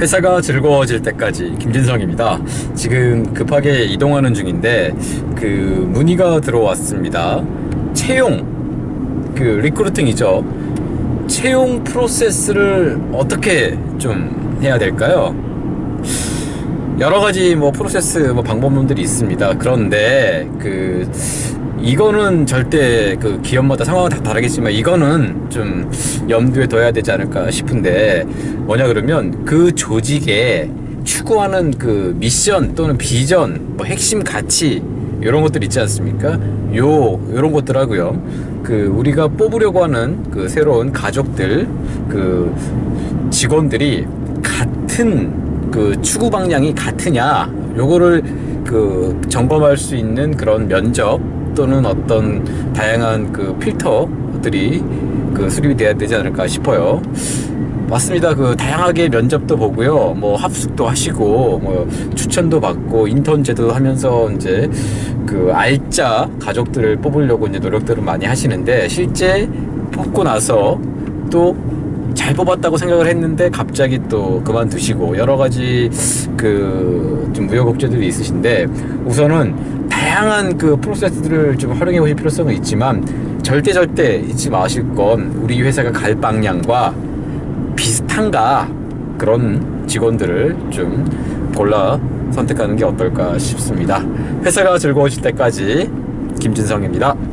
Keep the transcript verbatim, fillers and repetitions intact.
회사가 즐거워질 때까지 김진성입니다. 지금 급하게 이동하는 중인데 그 문의가 들어왔습니다. 채용, 그 리크루팅이죠. 채용 프로세스를 어떻게 좀 해야 될까요? 여러 가지 뭐 프로세스 뭐 방법론들이 있습니다. 그런데 그 이거는 절대 그 기업마다 상황은 다 다르겠지만 이거는 좀 염두에 둬야 되지 않을까 싶은데, 뭐냐 그러면 그 조직에 추구하는 그 미션 또는 비전, 뭐 핵심 가치 이런 것들 있지 않습니까? 요 요런 것들하고요. 그 우리가 뽑으려고 하는 그 새로운 가족들, 그 직원들이 같은 그 추구 방향이 같으냐, 요거를 그 점검할 수 있는 그런 면접 또는 어떤 다양한 그 필터들이 그 수립이 돼야 되지 않을까 싶어요. 맞습니다. 그 다양하게 면접도 보고요, 뭐 합숙도 하시고, 뭐 추천도 받고, 인턴 제도 하면서 이제 그 알짜 가족들을 뽑으려고 이제 노력들을 많이 하시는데, 실제 뽑고 나서 또 잘 뽑았다고 생각을 했는데 갑자기 또 그만두시고, 여러 가지 그 좀 우여곡절들이 있으신데, 우선은 다양한 그 프로세스들을 좀 활용해 보실 필요성은 있지만 절대 절대 잊지 마실 건 우리 회사가 갈 방향과 비슷한가, 그런 직원들을 좀 골라 선택하는 게 어떨까 싶습니다. 회사가 즐거우실 때까지 김진성입니다.